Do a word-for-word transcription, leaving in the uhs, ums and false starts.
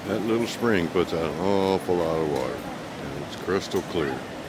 That little spring puts out an awful lot of water, and it's crystal clear.